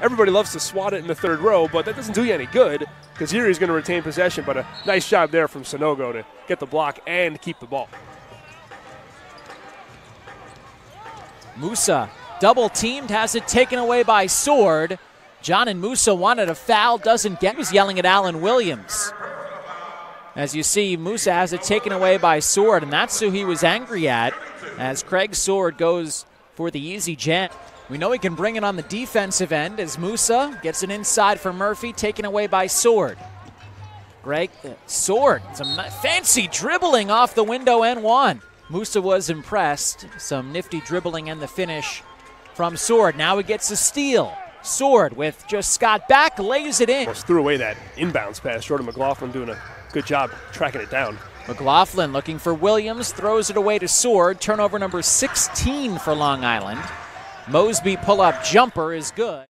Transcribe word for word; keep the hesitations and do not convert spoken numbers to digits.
everybody loves to swat it in the third row, but that doesn't do you any good because Erie's going to retain possession. But a nice job there from Sanogo to get the block and keep the ball. Musa double teamed, has it taken away by Sword. John and Musa wanted a foul, doesn't get. He was yelling at Alan Williams. As you see, Musa has it taken away by Sword, and that's who he was angry at as Craig Sword goes for the easy jam. We know he can bring it on the defensive end as Musa gets it inside for Murphy, taken away by Sword. Greg uh, Sword, some fancy dribbling off the window and one. Musa was impressed. Some nifty dribbling and the finish from Sword. Now he gets a steal. Sword with just Scott back, lays it in. Threw away that inbounds pass. Jordan McLaughlin doing a good job tracking it down. McLaughlin looking for Williams, throws it away to Sword. Turnover number sixteen for Long Island. Mosby pull-up jumper is good.